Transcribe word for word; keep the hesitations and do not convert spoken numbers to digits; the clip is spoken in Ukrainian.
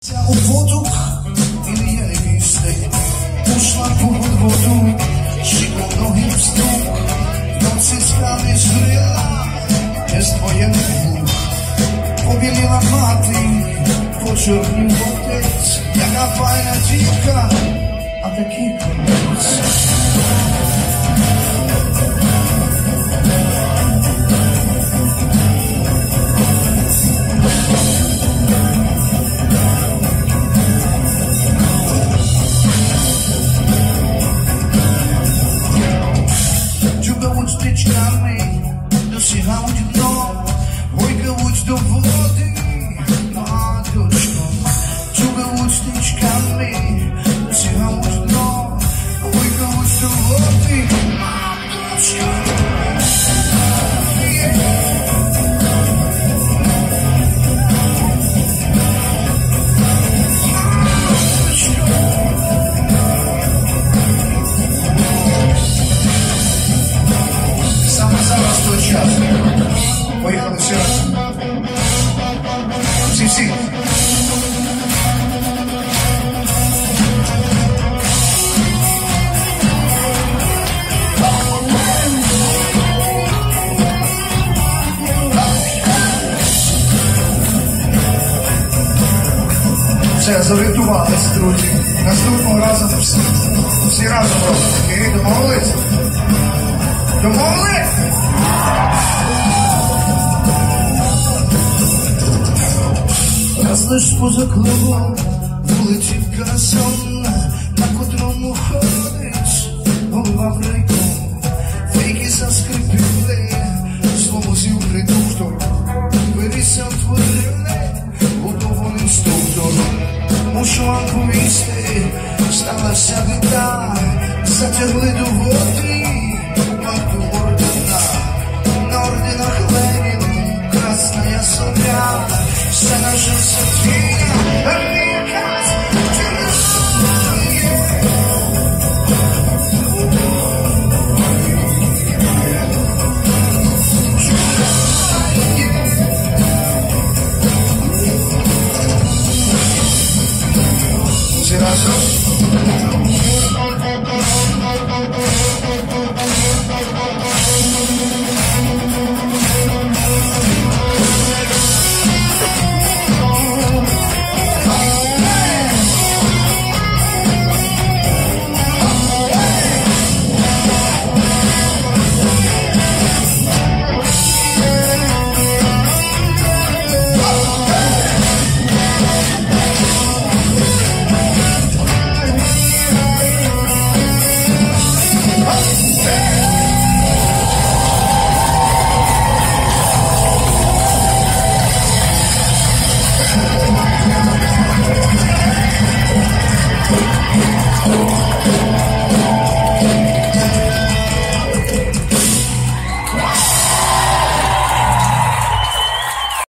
У воду или я невестой ушла под воду, щеком ноги вздух, nocy strany zryla, jest twoje mych. Pobieliła maty, poczernił chłopiec, jaka fajna dziwka, a taki koniec. Tyczkami dosychać dno, wojkę łódź do wody, mateczko. Czugę łódź tyczkami dosychać dno, wojkę łódź do wody, mateczko. Поехали все раз. Все-все. Все, зорієнтувались, друзі. Наступного разу всі, всі разом робимо. Окей, домовились? Домовились? Раз лиш поза клубом вулиців карасон, на котрому ходить голова крайком. Фейки заскрипіли, слово зів редуктор, вирісся творили, готовий інструктор. Мушу вам повісти, сталася біда, затягли до води, варту ордена. На орденах Ленін, Красная Зоря, все наше сотворение.